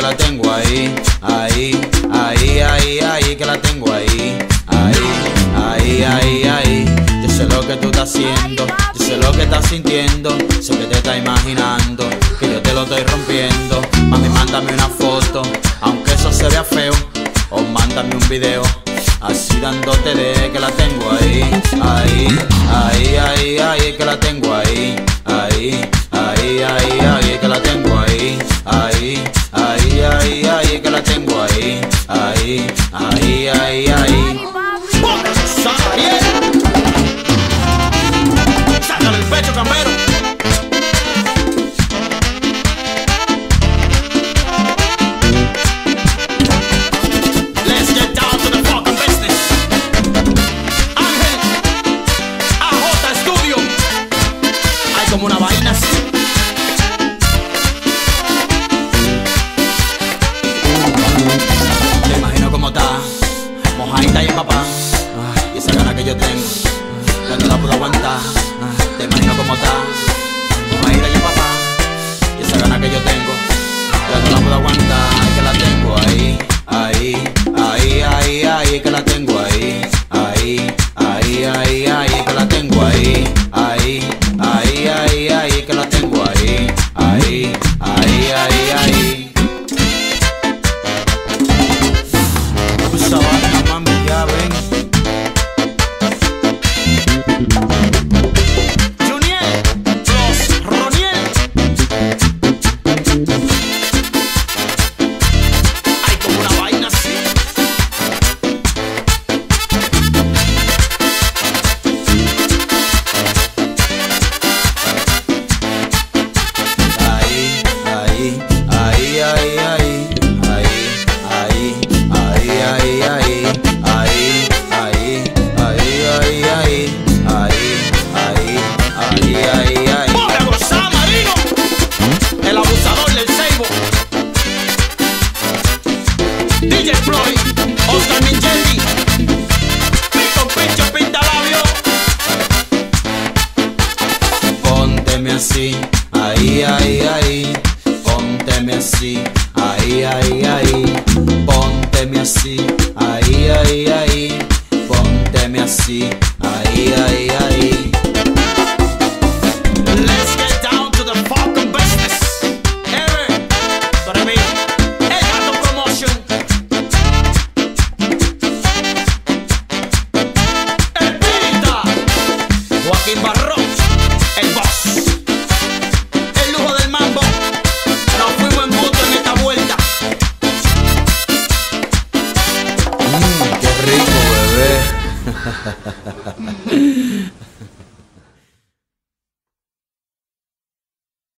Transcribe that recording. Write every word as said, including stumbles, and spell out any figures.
la tengo ahí, ahí, ahí, ahí, ahí, que la tengo ahí, ahí, ahí, ahí, ahí. Yo sé lo que tú estás haciendo, yo sé lo que estás sintiendo, sé que te estás imaginando que yo te lo estoy rompiendo. Mami, mándame una foto, aunque eso se vea feo, o mándame un video, así dándote de que la tengo ahí, ahí, ahí, ahí, ahí, que la tengo ahí, ahí, ahí, ahí, ahí, que la tengo ahí, ahí, ahí, ahí, ahí, que la tengo ahí, ahí, ahí, ahí, ahí. Sácale el pecho, campero. Como una vaina así. Te imagino como está, mojadita y papá, y esa gana que yo tengo, yo no la puedo aguantar. Te imagino como está, mojadita y papá, y esa gana que yo tengo, yo no la puedo aguantar. Y que la tengo ahí, ahí, ahí, ahí, ahí, que la tengo ahí, ahí, ahí, ahí, ahí, que la tengo ahí, ahí. Ahí, ahí, ahí, que la tengo ahí, ahí, ahí, ahí, ahí. Esa vaina, mami, ya ven. Juniel, los Roniel. Hay como una vaina así. D J Floyd, Oscar Micheli, Pico Pincho Pinta Labio. Pónteme así, ahí, ahí, ahí. Pónteme así, ahí, ahí, ahí. Pónteme así, ahí, ahí, ahí. Pónteme así, ahí, ahí, ahí. Let's get down to the fucking business. Ever, para mí, el Gato Promotion. Joaquín Barros, el boss, el lujo del mambo. Nos fuimos en moto en esta vuelta. Mmm, qué rico, bebé.